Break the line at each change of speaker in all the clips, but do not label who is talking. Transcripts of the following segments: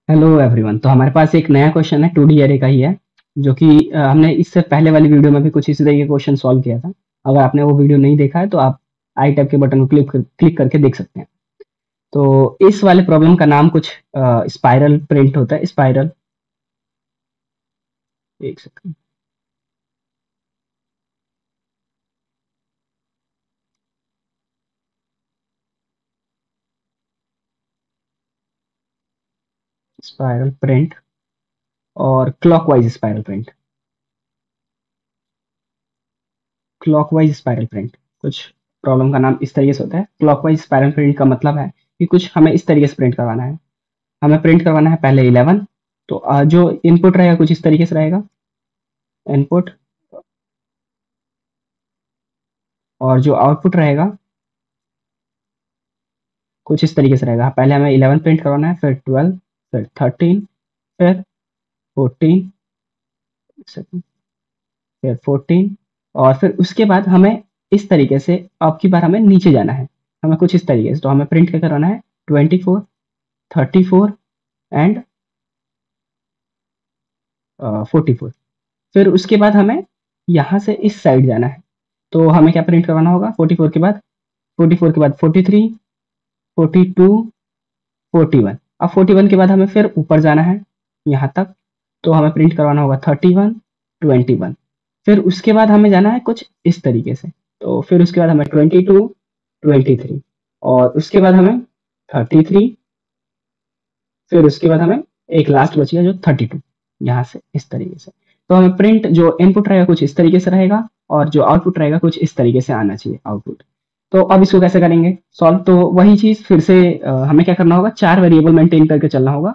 Hello everyone. तो हमारे पास एक नया क्वेश्चन है, 2D एरे का ही है, जो कि हमने इससे पहले वाली वीडियो में भी कुछ इसी तरीके का क्वेश्चन सॉल्व किया था। अगर आपने वो वीडियो नहीं देखा है तो आप आई टैब के बटन को क्लिक करके देख सकते हैं। तो इस वाले प्रॉब्लम का नाम कुछ स्पाइरल प्रिंट होता है। स्पाइरल, एक सेकंड, स्पाइरल प्रिंट और clockwise spiral print. Clockwise spiral print, कुछ प्रॉब्लम का नाम इस तरीके से होता है। क्लॉकवाइज स्पाइरल प्रिंट का मतलब है कि कुछ हमें इस तरीके से प्रिंट करवाना है। हमें प्रिंट करवाना है पहले 11। तो जो इनपुट रहेगा कुछ इस तरीके से रहेगा, इनपुट, और जो आउटपुट रहेगा कुछ इस तरीके से रहेगा। पहले हमें 11 प्रिंट करवाना है, फिर 12, फिर 13, फिर 14, फिर 14, और फिर उसके बाद हमें इस तरीके से अब की बार हमें नीचे जाना है। हमें कुछ इस तरीके से, तो हमें प्रिंट क्या करवाना है, 24, 34 एंड 44। फिर उसके बाद हमें यहाँ से इस साइड जाना है। तो हमें क्या प्रिंट करवाना होगा, 44 के बाद, 44 के बाद 43, 42, 41। अब 41 के बाद हमें फिर ऊपर जाना है यहाँ तक। तो हमें प्रिंट करवाना होगा 31, 21। फिर उसके बाद हमें जाना है कुछ इस तरीके से। तो फिर उसके बाद हमें 22, 23, और उसके बाद हमें 33। फिर उसके बाद हमें एक लास्ट बच गया जो 32, यहाँ से इस तरीके से। तो हमें प्रिंट, जो इनपुट रहेगा कुछ इस तरीके से रहेगा, और जो आउटपुट रहेगा कुछ इस तरीके से आना चाहिए आउटपुट। तो अब इसको कैसे करेंगे सॉल्व, तो वही चीज फिर से हमें क्या करना होगा, 4 वेरिएबल मेंटेन करके चलना होगा।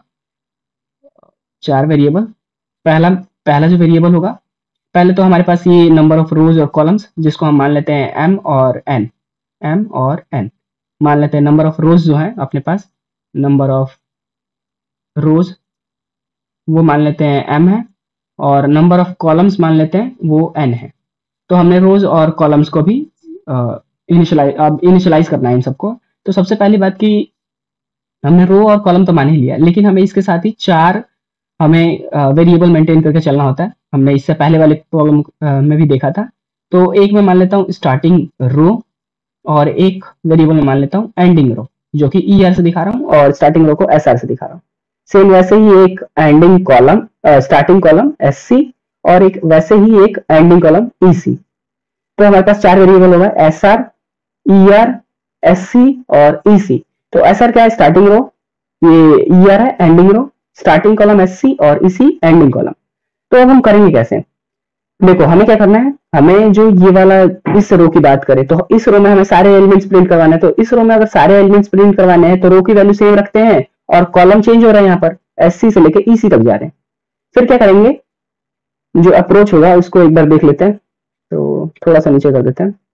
4 वेरिएबल, पहला पहला जो वेरिएबल होगा, पहले तो हमारे पास ये नंबर ऑफ रोज और कॉलम्स, जिसको हम मान लेते हैं एम और एन। एम और एन मान लेते हैं। नंबर ऑफ रोज जो है अपने पास, नंबर ऑफ रोज वो मान लेते हैं एम है, और नंबर ऑफ कॉलम्स मान लेते हैं वो एन है। तो हमने रोज और कॉलम्स को भी इनिशियलाइज करना है इन सबको। तो सबसे पहली बात की, हमने रो और कॉलम तो मान ही लिया, लेकिन हमें इसके साथ ही 4 हमें वेरिएबल मेंटेन करके चलना होता है। हमने इससे पहले वाले प्रॉब्लम में भी देखा था। तो एक में मान लेता हूँ स्टार्टिंग रो, और एक वेरिएबल में मान लेता हूँ एंडिंग रो, जो कि ई आर से दिखा रहा हूँ, और स्टार्टिंग रो को एस आर से दिखा रहा हूँ। सेम वैसे ही एक ending column, starting column S C, और एक वैसे ही एक एंडिंग कॉलम ई सी। तो हमारे पास 4 वेरिएबल होगा, S R, E R, S C और ई सी। तो एस आर क्या है, स्टार्टिंग रो, ये ई आर है ending row, starting column S C और ई सी एंडिंग कॉलम। तो अब हम करेंगे कैसे, देखो हमें क्या करना है, हमें जो ये वाला इस रो की बात करें तो इस रो में हमें सारे एलिमेंट्स प्रिंट करवाने हैं। तो इस रो में अगर सारे एलिमेंट्स प्रिंट करवाने हैं तो रो की वैल्यू सेम रखते हैं, और कॉलम चेंज हो रहा है, यहाँ पर एस सी से लेके ई सी तक जा रहे हैं। फिर क्या करेंगे, जो अप्रोच होगा उसको एक बार देख लेते हैं। तो थोड़ा सा नीचे कर देते हैं,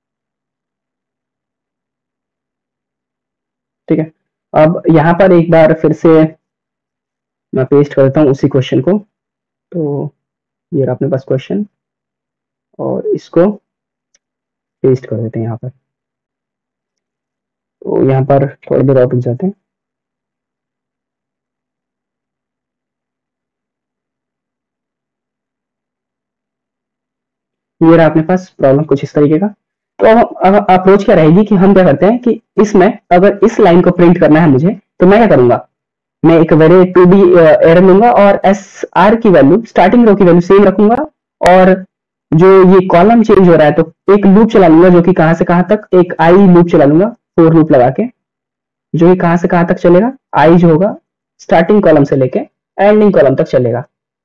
ठीक है। अब यहाँ पर एक बार फिर से मैं पेस्ट कर देता हूँ उसी क्वेश्चन को। तो ये रहा अपने पास क्वेश्चन, और इसको पेस्ट कर देते हैं यहाँ पर। तो यहाँ पर थोड़ी देर और रुक जाते हैं। ये रहा अपने पास प्रॉब्लम कुछ इस तरीके का। तो अब अप्रोच क्या रहेगी कि हम क्या करते हैं कि इसमें अगर इस लाइन को प्रिंट करना है मुझे, तो मैं क्या करूंगा, मैं एक वेरी 2D एरर लूंगा, और एस आर की वैल्यू, स्टार्टिंग रो की वैल्यू सेम रखूंगा, और जो ये कॉलम चेंज हो रहा है तो एक लूप चला लूंगा, जो कि कहां से कहां तक, एक आई लूप चला लूंगा, 4 लूप लगा के, जो कि कहां से कहां तक चलेगा, आई जो होगा स्टार्टिंग कॉलम से लेके एंडिंग कॉलम तक चलेगा,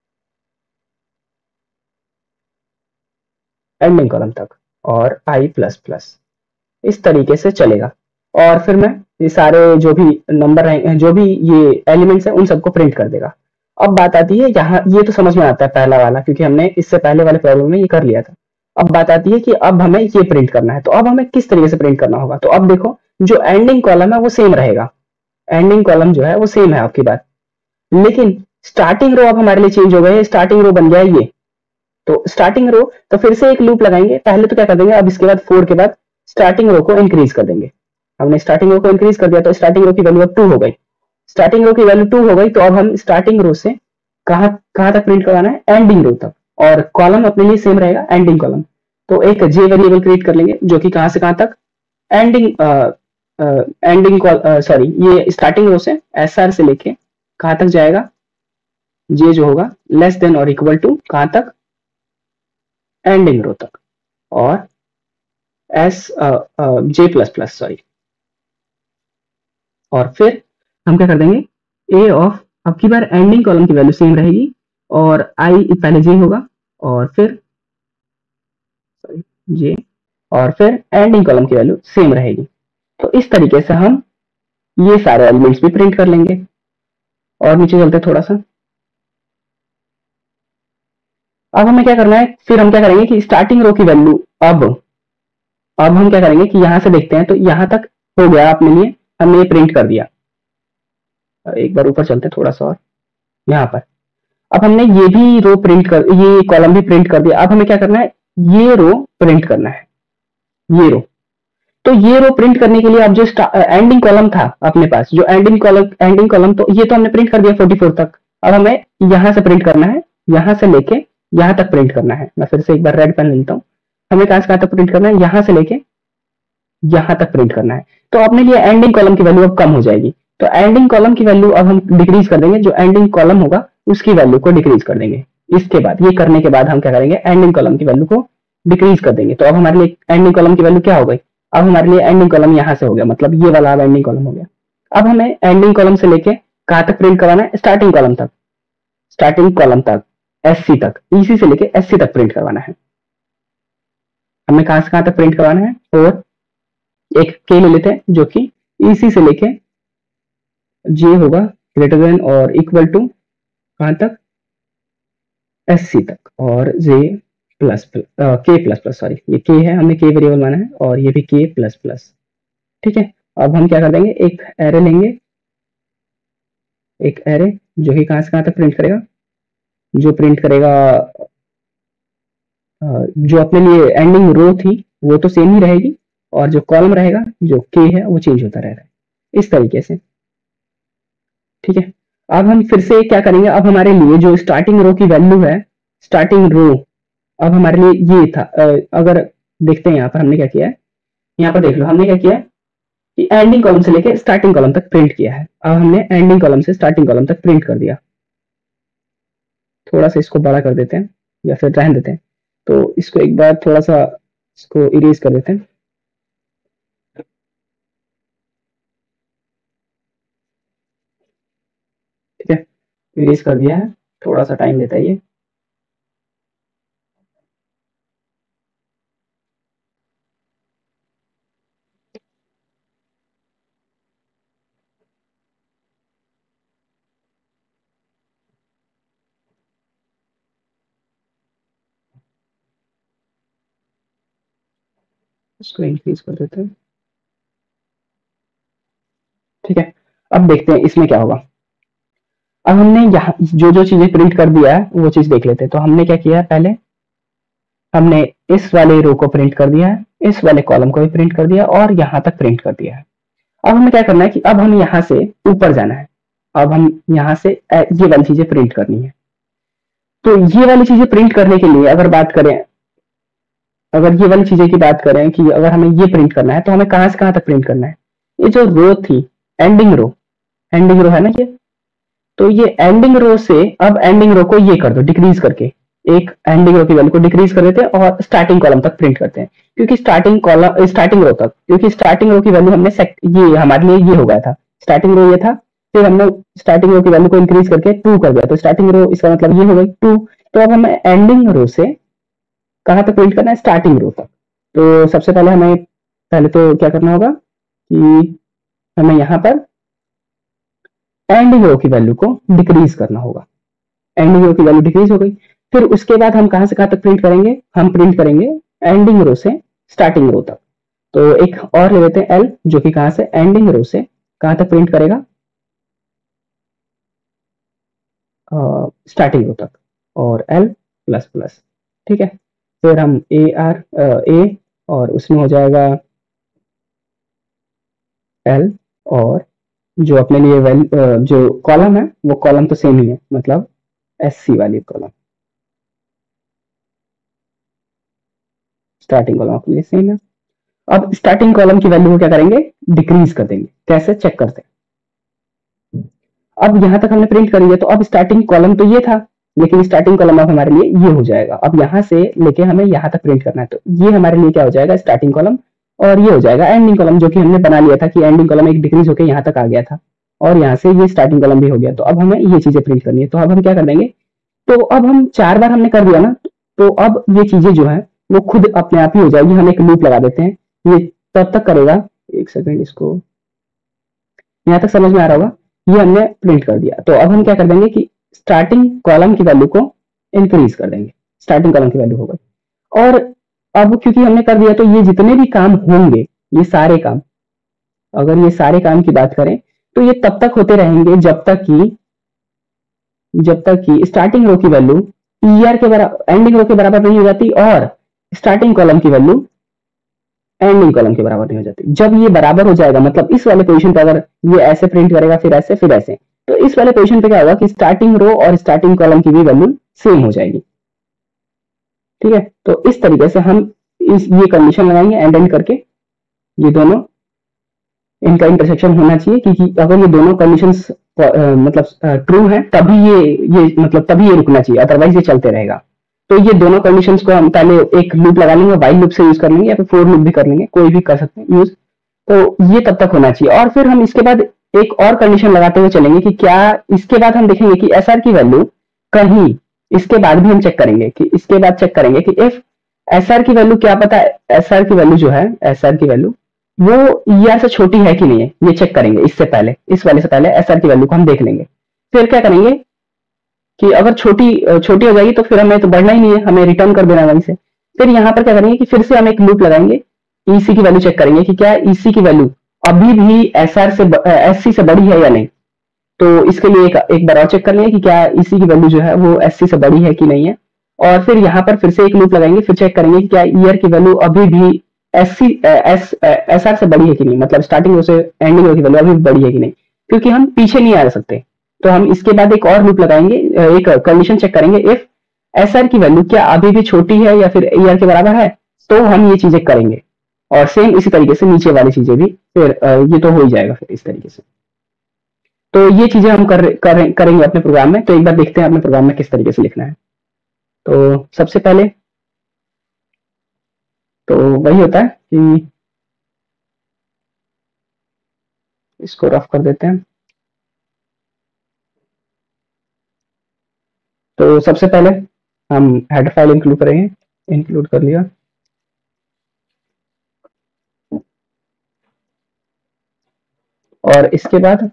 एंडिंग कॉलम तक, और आई प्लस प्लस इस तरीके से चलेगा। और फिर मैं ये सारे जो भी नंबर रहेंगे, जो भी ये एलिमेंट्स हैं, उन सबको प्रिंट कर देगा। अब बात आती है यहाँ, ये तो समझ में आता है पहला वाला, क्योंकि हमने इससे पहले वाले प्रॉब्लम में ये कर लिया था। अब बात आती है कि अब हमें ये प्रिंट करना है, तो अब हमें किस तरीके से प्रिंट करना होगा। तो अब देखो, जो एंडिंग कॉलम है वो सेम रहेगा, एंडिंग कॉलम जो है वो सेम है आपकी बात, लेकिन स्टार्टिंग रो अब हमारे लिए चेंज हो गई है। स्टार्टिंग रो बन गया ये, तो स्टार्टिंग रो, तो फिर से एक लूप लगाएंगे। पहले तो क्या कर देंगे, अब इसके बाद 4 के बाद स्टार्टिंग रो को इंक्रीज कर देंगे। हमने स्टार्टिंग रो को इंक्रीज कर दिया, तो स्टार्टिंग रो की वैल्यू अब 2 हो गई। स्टार्टिंग रो की वैल्यू 2 हो गई, तो अब हम स्टार्टिंग रो से कहाँ कहाँ तक प्रिंट करवाना है, एंडिंग रो तक, और कॉलम अपने लिए सेम रहेगा एंडिंग कॉलम। तो एक जे वेरिएबल क्रिएट कर लेंगे जो कि कहाँ से कहाँ तक एंडिंग एंडिंग सॉरी ये स्टार्टिंग रो से एस आर से लेके कहाँ तक जाएगा, जे जो होगा लेस देन और इक्वल टू कहाँ तक, एंडिंग रो तक, और S J plus plus sorry, और फिर हम क्या कर देंगे ए ऑफ, अब की बार एंडिंग कॉलम की वैल्यू सेम रहेगी और आई पहले जे होगा और फिर जे, और फिर एंडिंग कॉलम की वैल्यू सेम रहेगी। तो इस तरीके से हम ये सारे एलिमेंट्स भी प्रिंट कर लेंगे। और नीचे चलते थोड़ा सा, अब हमें क्या करना है, फिर हम क्या करेंगे कि स्टार्टिंग रो की वैल्यू अब हम क्या करेंगे कि यहां से देखते हैं, तो यहां तक हो गया अपने लिए, हमने ये प्रिंट कर दिया। एक बार ऊपर चलते हैं थोड़ा सा, और यहाँ पर अब हमने ये भी रो प्रिंट कर, ये कॉलम भी प्रिंट कर दिया। अब हमें क्या करना है, ये रो प्रिंट करना है, ये रो। तो ये रो प्रिंट करने के लिए अब जो एंडिंग कॉलम था अपने पास, जो एंडिंग कॉलम तो ये तो हमने प्रिंट कर दिया 44 तक। अब हमें यहां से प्रिंट करना है, यहां से लेके यहां तक प्रिंट करना है। मैं फिर से एक बार रेड पेन लेता हूँ। हमें कहां से कहां तक प्रिंट करना है, यहां से लेके यहां तक प्रिंट करना है। तो अपने लिए एंडिंग कॉलम की वैल्यू अब कम हो जाएगी, तो एंडिंग कॉलम की वैल्यू अब हम डिक्रीज कर देंगे, जो एंडिंग कॉलम होगा उसकी वैल्यू को डिक्रीज कर देंगे। इसके बाद ये करने के बाद हम क्या करेंगे, एंडिंग कॉलम की वैल्यू को डिक्रीज कर देंगे। तो अब हमारे लिए एंडिंग कॉलम की वैल्यू क्या हो गई, अब हमारे लिए एंडिंग कॉलम यहां से हो गया, मतलब ये वाला अब एंडिंग कॉलम हो गया। अब हमें एंडिंग कॉलम से लेके कहां तक प्रिंट करवाना है, स्टार्टिंग कॉलम तक, स्टार्टिंग कॉलम तक एससी तक, ईसी से लेके एससी तक प्रिंट करवाना है। हमें कहां से कहां तक प्रिंट करवाना है, और एक के ले लेते हैं जो कि ईसी से लेके जे होगा ग्रेटर देन और इक्वल टू कहां तक, एससी तक, और J plus K plus plus sorry, ये के है, हमने के वेरिएबल माना है, और ये भी के प्लस प्लस। ठीक है, अब हम क्या कर देंगे, एक एरे लेंगे, एक एरे जो कि कहां से कहां तक प्रिंट करेगा, जो प्रिंट करेगा जो अपने लिए एंडिंग रो थी वो तो सेम ही रहेगी, और जो कॉलम रहेगा जो के है वो चेंज होता रहेगा, इस तरीके से। ठीक है, अब हम फिर से क्या करेंगे, अब हमारे लिए जो स्टार्टिंग रो की वैल्यू है, स्टार्टिंग रो अब हमारे लिए ये था, अगर देखते हैं यहाँ पर हमने क्या किया है, यहाँ पर देख लो हमने क्या किया है कि एंडिंग कॉलम से लेके स्टार्टिंग कॉलम तक प्रिंट किया है। अब हमने एंडिंग कॉलम से स्टार्टिंग कॉलम तक प्रिंट कर दिया। थोड़ा सा इसको बड़ा कर देते हैं या फिर रहने देते हैं, तो इसको एक बार थोड़ा सा इसको इरेज कर देते हैं। ठीक है, इरेज कर दिया है, थोड़ा सा टाइम लेता है ये। इसको इंक्रीज कर देते हैं। ठीक है, अब देखते हैं इसमें क्या होगा। अब हमने यहाँ जो जो चीजें प्रिंट कर दिया है वो चीज देख लेते हैं। तो हमने क्या किया है, पहले हमने इस वाले रो को प्रिंट कर दिया है, इस वाले कॉलम को भी प्रिंट कर दिया, और यहाँ तक प्रिंट कर दिया है। अब हमें क्या करना है कि अब हम यहाँ से ऊपर जाना है, अब हम यहाँ से ये वाली चीजें प्रिंट करनी है। तो ये वाली चीजें प्रिंट करने के लिए अगर बात करें, अगर ये वाली चीजें की बात करें कि अगर हमें ये प्रिंट करना है, तो हमें कहां से कहां तक प्रिंट करना है, ये जो रो थी एंडिंग रो है ना ये, तो ये एंडिंग रो से अब एंडिंग रो को ये कर दो डिक्रीज करके, एक एंडिंग रो की वैल्यू को डिक्रीज कर देते हैं और स्टार्टिंग कॉलम तक प्रिंट करते हैं, क्योंकि स्टार्टिंग रो तक, क्योंकि स्टार्टिंग रो की वैल्यू हमने ये हमारे लिए ये हो गया था, स्टार्टिंग रो ये था, फिर हमने स्टार्टिंग रो की वैल्यू को इंक्रीज करके 2 कर दिया, तो स्टार्टिंग रो इसका मतलब ये हो गई 2। तो अब हमें एंडिंग रो से कहाँ तक प्रिंट करना है, स्टार्टिंग रो तक। तो सबसे पहले हमें पहले तो क्या करना होगा कि हमें यहाँ पर एंडिंग रो की वैल्यू को डिक्रीज करना होगा, एंडिंग रो की वैल्यू डिक्रीज हो गई। फिर उसके बाद हम कहां से कहां तक प्रिंट करेंगे, हम प्रिंट करेंगे एंडिंग रो से स्टार्टिंग रो तक। तो एक और ले लेते हैं एल, जो कि कहां से एंडिंग रो से कहां तक प्रिंट करेगा, स्टार्टिंग रो तक, और एल प्लस प्लस। ठीक है, फिर हम ए और उसमें हो जाएगा एल और जो अपने लिए जो कॉलम है वो कॉलम तो सेम ही है, मतलब SC वाली कॉलम, स्टार्टिंग कॉलम अपने लिए सेम है। अब स्टार्टिंग कॉलम की वैल्यू को क्या करेंगे, डिक्रीज कर देंगे। कैसे चेक करते हैं, अब यहां तक हमने प्रिंट कर लिया, तो अब स्टार्टिंग कॉलम तो ये था, लेकिन स्टार्टिंग कॉलम अब हमारे लिए ये हो जाएगा। अब यहां से लेके हमें यहां तक प्रिंट करना है, तो ये हमारे लिए क्या हो जाएगा, स्टार्टिंग कॉलम, और ये हो जाएगा एंडिंग कॉलम, जो कि हमने बना लिया था कि एंडिंग कॉलम एक डिक्रीज होकर यहाँ तक आ गया था, और यहाँ से ये स्टार्टिंग कॉलम भी हो गया। तो अब हमें ये चीजें प्रिंट करनी है, तो अब हम क्या कर देंगे, तो अब हम 4 बार हमने कर दिया ना, तो अब ये चीजें जो है वो खुद अपने आप ही हो जाएगी। हम एक लूप लगा देते हैं, ये तब तक करेगा। एक सेकंड, इसको यहाँ तक समझ में आ रहा होगा, ये हमने प्रिंट कर दिया। तो अब हम क्या कर देंगे कि स्टार्टिंग कॉलम की वैल्यू को इंक्रीज कर देंगे, स्टार्टिंग कॉलम की वैल्यू हो गई। और अब क्योंकि हमने कर दिया, तो ये जितने भी काम होंगे, ये सारे काम, अगर ये सारे काम की बात करें, तो ये तब तक होते रहेंगे जब तक कि स्टार्टिंग रो की वैल्यू ER के बराबर, एंडिंग रो के बराबर नहीं हो जाती, और स्टार्टिंग कॉलम की वैल्यू एंडिंग कॉलम के बराबर नहीं हो जाती। जब ये बराबर हो जाएगा, मतलब इस वाले पोजीशन पे अगर ये ऐसे प्रिंट करेगा, फिर ऐसे फिर ऐसे, तो इस वाले पोजीशन पे क्या होगा कि स्टार्टिंग रो और स्टार्टिंग कॉलम की भी वैल्यू सेम हो जाएगी। ठीक है, तो इस तरीके से हम ये कंडीशन लगाएंगे एंड एंड करके, ये दोनों इनका इंटरसेक्शन होना चाहिए, क्योंकि अगर ये दोनों कंडीशंस मतलब ट्रू है, तभी ये मतलब तभी ये रुकना चाहिए, अदरवाइज ये चलते रहेगा। तो ये दोनों कंडीशंस को हम पहले एक लूप लगा लेंगे, वाइल लूप से यूज कर लेंगे, या फिर फोर लूप भी कर लेंगे, कोई भी कर सकते हैं यूज। तो ये तब तक होना चाहिए, और फिर हम इसके बाद एक और कंडीशन लगाते हुए चलेंगे कि क्या इसके बाद हम देखेंगे कि SR की वैल्यू कहीं, इसके बाद भी हम चेक करेंगे कि इसके बाद चेक करेंगे कि इफ SR की वैल्यू, क्या पता SR की वैल्यू जो है, SR की वैल्यू वो ER से छोटी है कि नहीं है, ये चेक करेंगे। इससे पहले, इस वाले से पहले SR की वैल्यू को हम देख लेंगे। फिर क्या करेंगे कि अगर छोटी हो जाएगी, तो फिर हमें तो बढ़ना ही नहीं है, हमें रिटर्न कर देना वहीं से। फिर यहाँ पर क्या करेंगे कि फिर से हम एक लूप लगाएंगे, EC की वैल्यू चेक करेंगे कि क्या EC की वैल्यू अभी भी SC से बड़ी है या नहीं। तो इसके लिए एक बार और चेक कर लेंगे कि क्या EC की वैल्यू जो है वो SC से बड़ी है कि नहीं है। और फिर यहाँ पर फिर से एक लूप लगाएंगे, फिर चेक करेंगे कि क्या ER की वैल्यू अभी भी SR से बड़ी है कि नहीं, मतलब स्टार्टिंग रो से एंडिंग रो की वैल्यू अभी भी बड़ी है कि नहीं, क्योंकि हम पीछे नहीं आ सकते। तो हम इसके बाद एक और लूप लगाएंगे, एक कंडीशन चेक करेंगे, इफ SR की वैल्यू क्या अभी भी छोटी है या फिर ER के बराबर है, तो हम ये चीजें करेंगे। और सेम इसी तरीके से नीचे वाली चीजें भी, फिर ये तो हो ही जाएगा फिर इस तरीके से। तो ये चीजें हम करेंगे अपने प्रोग्राम में। तो एक बार देखते हैं अपने प्रोग्राम में किस तरीके से लिखना है। तो सबसे पहले तो वही होता है कि इसको रफ कर देते हैं। तो सबसे पहले हम हेडर फाइल इंक्लूड करेंगे, इंक्लूड कर लिया। और इसके बाद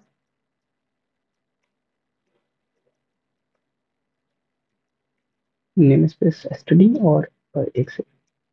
नेम स्पेस std और एक से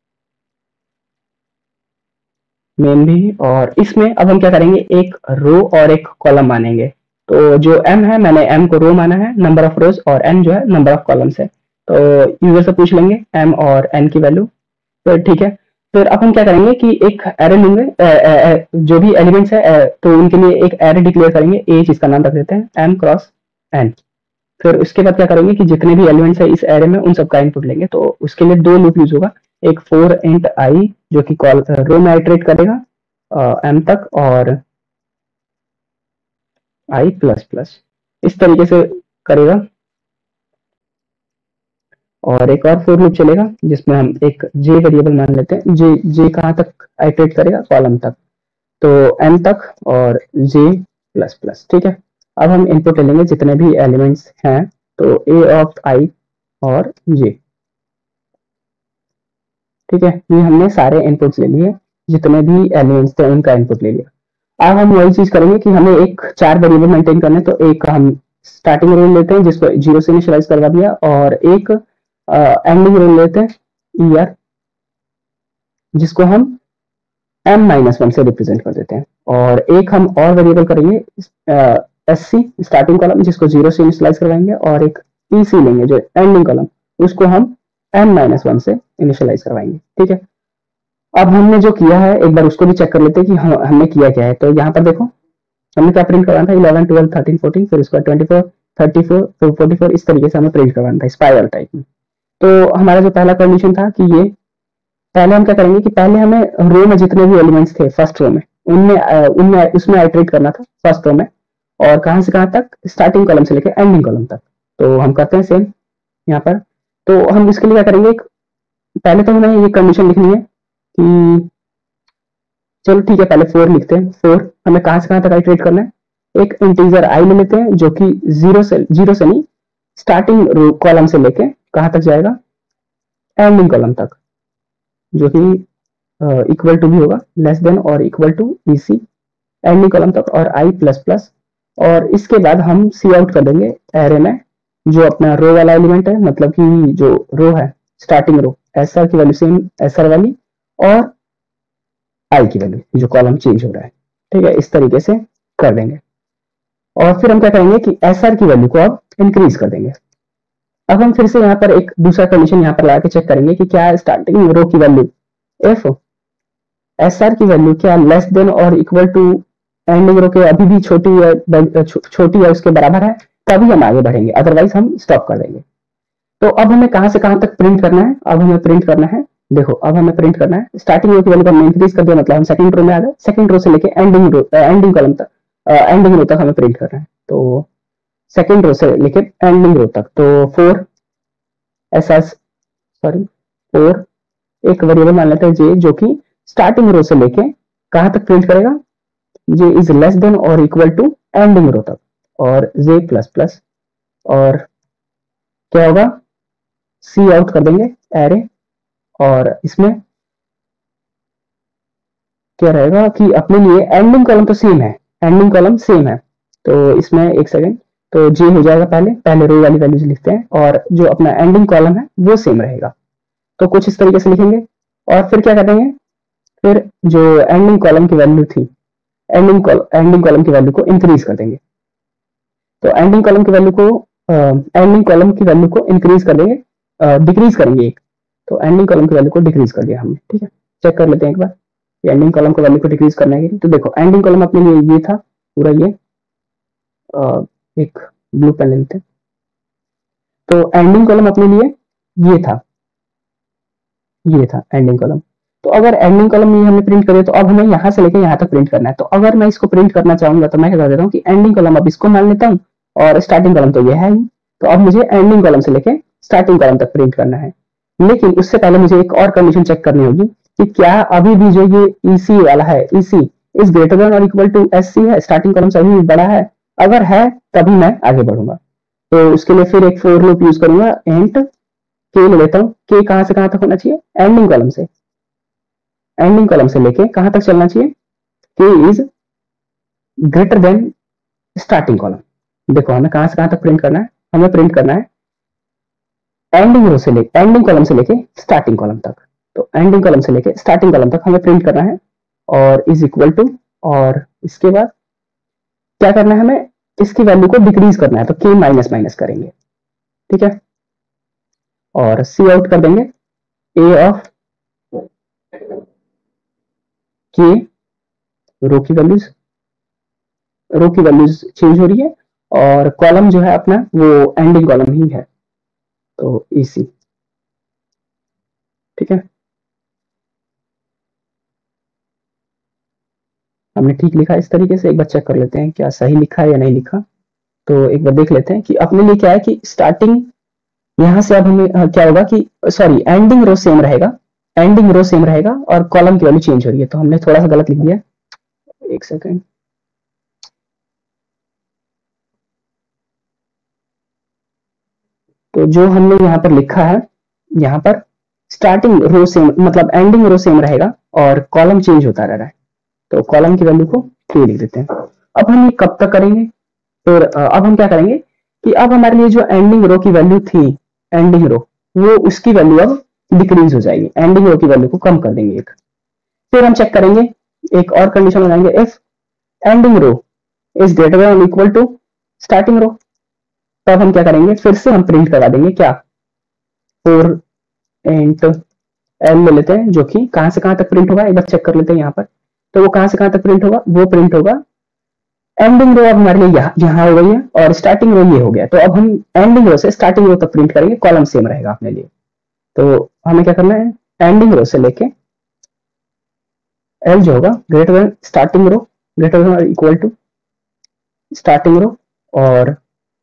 मेन भी। और इसमें अब हम क्या करेंगे, एक रो और एक कॉलम मानेंगे। तो जो m है, मैंने m को रो माना है, नंबर ऑफ रोज, और n जो है नंबर ऑफ कॉलम्स है। तो यूजर से पूछ लेंगे m और n की वैल्यू। तो ठीक है, फिर अब हम क्या करेंगे कि एक एरे लेंगे, जो भी एलिमेंट्स है, तो उनके लिए एक एरे डिक्लेयर करेंगे, एज इसका नाम रख देते हैं, m क्रॉस n। फिर उसके बाद क्या करेंगे कि जितने भी एलिमेंट्स है इस एरे में, उन सबका इनपुट लेंगे। तो उसके लिए दो लूप यूज होगा, एक फॉर इंट आई, जो कि कॉल रो में आइटरेट करेगा m तक, और i प्लस प्लस, इस तरीके से करेगा। और एक और फॉर लूप चलेगा जिसमें हम एक j वेरिएबल मान लेते हैं। j कहाँ तक आइटरेट करेगा, कॉलम तक, तो m तक और j प्लस प्लस। ठीक है, अब हम इनपुट ले लेंगे जितने भी एलिमेंट्स हैं, तो a ऑफ i और j। ठीक है, ये हमने सारे इनपुट्स ले लिए, जितने भी एलिमेंट्स थे उनका इनपुट ले लिया। अब हम वही चीज करेंगे कि हमें एक 4 वेरिएबल मेंटेन करने, तो एक हम स्टार्टिंग रोल लेते हैं जिसको 0 से इनिशियलाइज करवा दिया, और एक एंडिंग रोल लेते हैं ER, जिसको हम m-1 से रिप्रेजेंट कर देते हैं। और एक हम और वेरिएबल करेंगे SC स्टार्टिंग कॉलम, जिसको 0 से इनिशियलाइज करवाएंगे, और एक EC लेंगे जो एंडिंग कॉलम, उसको हम m-1 से इनिशियलाइज करवाएंगे। ठीक है, अब हमने जो किया है एक बार उसको भी चेक कर लेते हैं कि हमने किया क्या है। तो यहाँ पर देखो, हमने क्या प्रिंट करवाना था, 11 12 13 14, फिर उसके बाद 24 34 फिर 44, इस तरीके से हमें प्रिंट करवाना था स्पाइरल टाइप में। तो हमारा जो पहला कंडीशन था कि ये पहले हम क्या करेंगे कि पहले हमें रो में जितने भी एलिमेंट्स थे फर्स्ट रो में, उनमें उसमें आइटरेट करना था फर्स्ट रो में, और कहां से कहां तक, स्टार्टिंग कॉलम से लेकर एंडिंग कॉलम तक। तो हम करते हैं सेम यहाँ पर। तो हम इसके लिए क्या करेंगे, पहले तो हमें ये कंडीशन लिखनी है कि चलो ठीक है, पहले 4 लिखते हैं। 4 हमें कहां से कहां तक आइटरेट करना है, एक इंटीजर आई ले लेते हैं जो कि जीरो से नहीं, स्टार्टिंग रो कॉलम से लेके कहां तक जाएगा, एंडिंग कॉलम तक, जो कि इक्वल टू भी होगा, लेस देन और equal to EC, ending column तक, और आई प्लस प्लस। और इसके बाद हम सी आउट कर देंगे एरे में जो अपना रो वाला एलिमेंट है, मतलब कि जो रो है स्टार्टिंग रो, एस आर की वैल्यू सेम एस आर वाली, और आई की वैल्यू जो कॉलम चेंज हो रहा है, ठीक है, इस तरीके से कर देंगे। और फिर हम क्या करेंगे कि एस आर की वैल्यू को अब इंक्रीज कर देंगे। अब हम फिर से यहाँ पर एक दूसरा कंडीशन यहाँ पर लगा के चेक करेंगे कि क्या स्टार्टिंग रो की वैल्यू एफ एस आर की वैल्यू क्या लेस देन और इक्वल टू एंडिंग रो के अभी भी छोटी है उसके बराबर है, तभी हम आगे बढ़ेंगे, अदरवाइज हम स्टॉप कर देंगे। तो अब हमें कहां से कहां तक प्रिंट करना है, अब हमें प्रिंट करना है, देखो अब हमें प्रिंट करना है स्टार्टिंग रो की वैल्यू को हमने इंक्रीज कर दिया, मतलब हम सेकंड रो में आ गए, सेकंड रो से लेके एंडिंग कॉलम तक, एंडिंग रो तक हमें प्रिंट करना है। तो सेकंड रो से लेके एंडिंग रो तक, तो 4 एस एस सॉरी 4 एक वेरिएबल मान लेते हैं जे, जो कि स्टार्टिंग रो से लेके कहां तक प्रिंट करेगा, जे इज लेस देन और इक्वल टू एंडिंग रो तक, और जे प्लस प्लस, और क्या होगा, सी आउट कर देंगे एरे, और इसमें क्या रहेगा कि अपने लिए एंडिंग कॉलम तो सेम है, एंडिंग कॉलम सेम है, तो इसमें एक सेकेंड, तो जे हो जाएगा पहले पहले रो वाली वैल्यूज लिखते हैं, और जो अपना एंडिंग कॉलम है वो सेम रहेगा। तो कुछ इस तरीके से लिखेंगे, और फिर क्या करेंगे, फिर जो एंडिंग कॉलम की वैल्यू थी, एंडिंग कॉलम की वैल्यू को इंक्रीज कर देंगे। तो एंडिंग कॉलम की वैल्यू को इंक्रीज कर देंगे, डिक्रीज करेंगे एक, तो एंडिंग कॉलम की वैल्यू को डिक्रीज कर दिया हमने, ठीक है। चेक कर लेते हैं एक बार, एंडिंग कॉलम की वैल्यू को डिक्रीज करना है। तो देखो एंडिंग कॉलम अपने लिए ये था पूरा, ये एक ब्लू पेन ले लेते हैं। तो एंडिंग कॉलम अपने लिए ये था, एंडिंग कॉलम। तो अगर एंडिंग कॉलम में हमने प्रिंट करे, तो अब हमें यहाँ से लेकर यहाँ तक प्रिंट करना है। तो अगर मैं इसको प्रिंट करना चाहूंगा तो मैं क्या कर देता हूँ कि एंडिंग कॉलम अब इसको मान लेता हूँ, और स्टार्टिंग कॉलम तो ये है ही, तो अब मुझे एंडिंग कॉलम से लेके स्टार्टिंग कॉलम तक प्रिंट करना है। लेकिन उससे पहले मुझे एक और कंडीशन चेक करनी होगी कि क्या अभी भी जो ये ईसी वाला है, ईसी इज ग्रेटर देन और इक्वल टू एससी है, स्टार्टिंग कॉलम से अभी भी बड़ा है, अगर है तभी मैं आगे बढ़ूंगा। तो उसके लिए फिर एक फोर लूप यूज करूंगा, एंड के ले लेता हूँ, के कहां से कहां तक होना चाहिए, एंडिंग कॉलम से लेके कहां तक चलना चाहिए, K is greater than starting column. देखो हमें कहां से कहां तक प्रिंट करना है, हमें प्रिंट करना है एंडिंग कॉलम से लेके स्टार्टिंग कॉलम तक। तो एंडिंग कॉलम से लेके स्टार्टिंग कॉलम तक हमें प्रिंट करना है, और इज इक्वल टू, और इसके बाद क्या करना है, हमें इसकी वैल्यू को डिक्रीज करना है, तो के माइनस माइनस करेंगे, ठीक है, और सी आउट कर देंगे ए ऑफ के, रो की वैल्यूज चेंज हो रही है, और कॉलम जो है अपना वो एंडिंग कॉलम ही है, तो इसी, ठीक है। हमने ठीक लिखा इस तरीके से, एक बार चेक कर लेते हैं क्या सही लिखा है या नहीं लिखा। तो एक बार देख लेते हैं कि अपने लिए क्या है कि स्टार्टिंग यहां से अब हमें क्या होगा कि सॉरी एंडिंग रो सेम रहेगा और कॉलम की वैल्यू चेंज हो रही है, तो हमने थोड़ा सा गलत लिख दिया, एक सेकेंड। तो जो हमने यहाँ पर लिखा है, यहाँ पर स्टार्टिंग रो सेम मतलब एंडिंग रो सेम रहेगा और कॉलम चेंज होता रह रहा है, तो कॉलम की वैल्यू को के लिख देते हैं। अब हम ये कब तक करेंगे, फिर अब हम क्या करेंगे कि अब हमारे लिए जो एंडिंग रो की वैल्यू थी, एंडिंग रो, वो उसकी वैल्यू अब डिक्रीज हो जाएगी, एंडिंग रो की वैल्यू को कम कर देंगे एक। फिर हम चेक करेंगे, एक और कंडीशन लगाएंगे, if ending row is greater than equal to starting row, तब हम क्या करेंगे, फिर से हम प्रिंट करवा देंगे क्या, 4 इंट एल ले लेते हैं, जो कि कहां से कहां तक प्रिंट होगा, एक बार चेक कर लेते हैं यहाँ पर। तो वो कहां से कहां तक प्रिंट होगा, वो प्रिंट होगा एंडिंग रो अब हमारे लिए यहाँ हो गई है और स्टार्टिंग रो ये हो गया। तो अब हम एंडिंग रो से स्टार्टिंग रो तक प्रिंट करेंगे, कॉलम सेम रहेगा अपने लिए। तो हमें क्या करना है, एंडिंग रो से लेके एल जो होगा greater than starting row, greater than और इक्वल टू स्टार्टिंग रो, और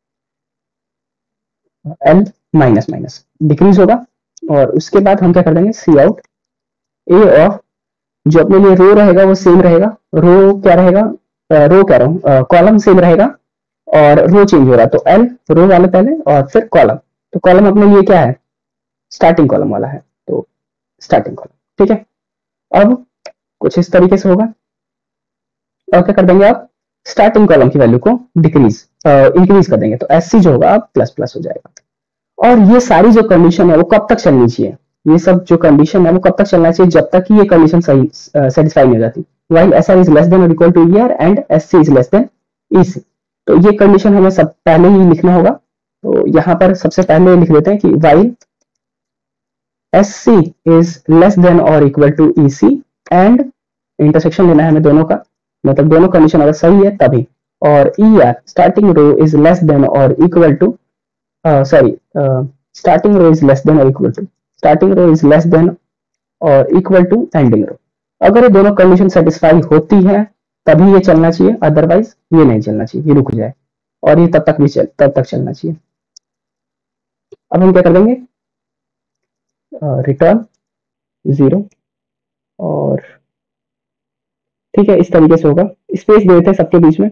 एल माइनस माइनस डिक्रीज होगा। और उसके बाद हम क्या कर देंगे, सी आउट ए ऑफ, जो अपने लिए रो रहेगा वो सेम रहेगा, रो क्या रहेगा, रो कह रहा हूँ, कॉलम सेम रहेगा और रो चेंज हो रहा है। तो एल रो वाले पहले और फिर कॉलम। तो कॉलम अपने लिए क्या है, स्टार्टिंग कॉलम वाला है, तो स्टार्टिंग कॉलम। ठीक है, अब कुछ इस तरीके से होगा। और क्या कर देंगे आप, स्टार्टिंग कॉलम की वैल्यू को डिक्रीज इंक्रीज कर देंगे, तो एस सी जो होगा प्लस प्लस हो जाएगा। और ये सारी जो कंडीशन है वो कब तक चलनी चाहिए, ये सब जो कंडीशन है वो कब तक चलना चाहिए, जब तक कि ये कंडीशन सही सेटिस्फाई नहीं हो जाती। While S R is less than और equal to E R and S C is less than E C. तो ये कंडीशन हमें सब पहले ही लिखना होगा। तो यहाँ पर सबसे पहले लिख देते हैं कि while S C is less than और equal to E C and intersection लेना है हमें दोनों का, मतलब दोनों कंडीशन अगर सही है तभी। और E R starting row is less than और equal to sorry starting row is less than और equal to starting row is less than और इक्वल टू एंडिंग रो। अगर ये दोनों कंडीशन सेटिस्फाई होती है तभी ये चलना चाहिए, अदरवाइज ये नहीं चलना चाहिए, ये रुक जाए और ये तब तक चलना चाहिए। अब हम क्या कर देंगे, रिटर्न 0 और ठीक है, इस तरीके से होगा। स्पेस दे देते हैं सबके बीच में,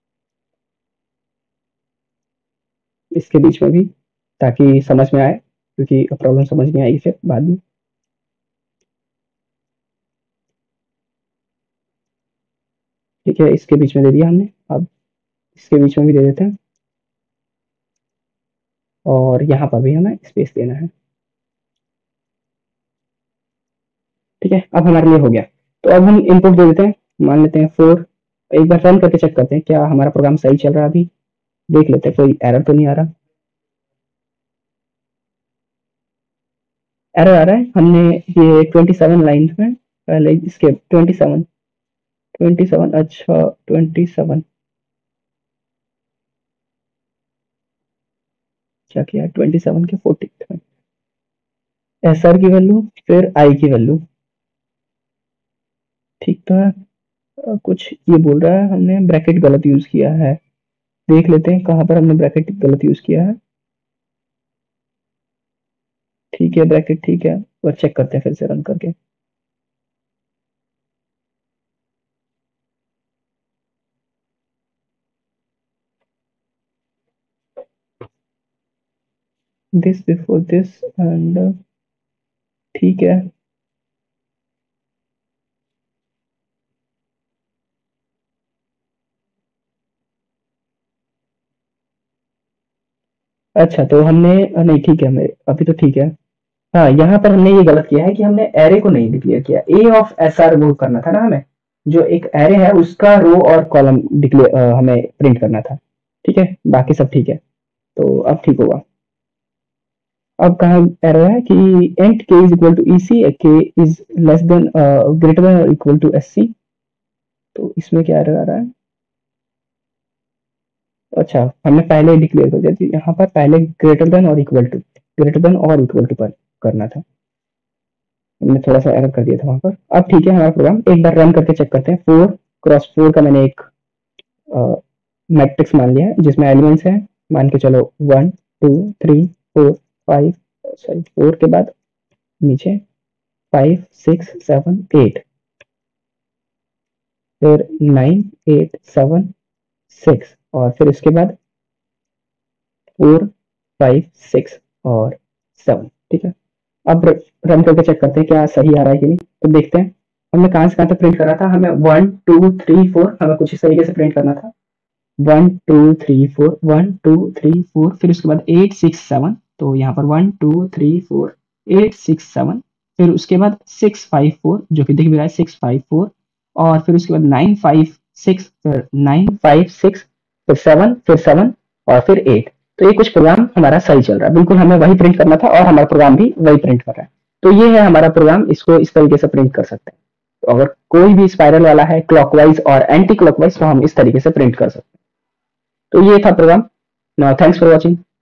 इसके बीच में भी, ताकि समझ में आए, क्योंकि प्रॉब्लम समझ नहीं आएगी फिर बाद में। ठीक है, इसके बीच में दे दिया हमने, अब इसके बीच में भी दे देते हैं और यहाँ पर भी हमें स्पेस देना है। ठीक है, अब हमारे लिए हो गया। तो अब हम इनपुट दे देते हैं, मान लेते हैं 4। एक बार रन करके चेक करते हैं क्या हमारा प्रोग्राम सही चल रहा है, अभी देख लेते हैं कोई एरर तो नहीं आ रहा। एरर आ रहा है, हमने ये 27 लाइन में पहले इसके 27 अच्छा 27 क्या किया, 27 के 40 एस आर की वैल्यू फिर आई की वैल्यू, ठीक तो है। कुछ ये बोल रहा है हमने ब्रैकेट गलत यूज किया है, देख लेते हैं कहाँ पर हमने ब्रैकेट गलत यूज किया है। ठीक है, ब्रैकेट ठीक है, और चेक करते हैं फिर से रन करके। दिस बिफोर दिस एंड ठीक है। अच्छा, तो हमने नहीं ठीक है, हमें अभी तो ठीक है। हाँ, यहाँ पर हमने ये गलत किया है कि हमने एरे को नहीं डिक्लेयर किया, ए ऑफ एस आर वो करना था ना हमें, जो एक एरे है उसका रो और कॉलम डिक्लेयर हमें प्रिंट करना था। ठीक है, बाकी सब ठीक है, तो अब ठीक होगा। अब कहाँ एरर है कि and K is equal to E C, K is less than greater than और इक्वल टू एस सी। तो इसमें क्या एरर आ रहा है, अच्छा हमने पहले डिक्लेयर कर दिया थी, यहाँ पर पहले ग्रेटर देन और इक्वल टू, ग्रेटर देन और इक्वल टू पर करना था, हमने थोड़ा सा एरर कर दिया था वहां पर। अब ठीक है, हमारा प्रोग्राम एक बार रन करके चेक करते हैं। 4x4 का मैंने एक मैट्रिक्स मान लिया है जिसमें एलिमेंट्स हैं, मान के चलो 1 2 3 4 5, सॉरी 4 के बाद नीचे 5 6 7 8, फिर 9 8 7 6, और फिर उसके बाद 4 5 6 और 7। ठीक है, अब रन करके चेक करते हैं क्या सही आ रहा है कि नहीं। तो देखते हैं हमने कहाँ से कहाँ तक प्रिंट करना था, हमें 1 2 3 4 हमें कुछ इस तरीके से प्रिंट करना था, 1 2 3 4 1 2 3 4, फिर उसके बाद 8 6 7, तो यहाँ पर 1 2 3 4 8 6 7, फिर उसके बाद 6 5 4 जो कि दिख भी रहा है 6 5 4, और फिर उसके बाद 9 5 6, फिर 9 5 6, फिर 7, फिर 7 और फिर 8। तो ये कुछ प्रोग्राम हमारा सही चल रहा है, बिल्कुल हमें वही प्रिंट करना था और हमारा प्रोग्राम भी वही प्रिंट कर रहा है। तो ये है हमारा प्रोग्राम, इसको इस तरीके से प्रिंट कर सकते हैं। अगर कोई भी स्पाइरल वाला है क्लॉकवाइज और एंटी क्लॉकवाइज तो हम इस तरीके से प्रिंट कर सकते हैं। तो ये था program. Now thanks for watching.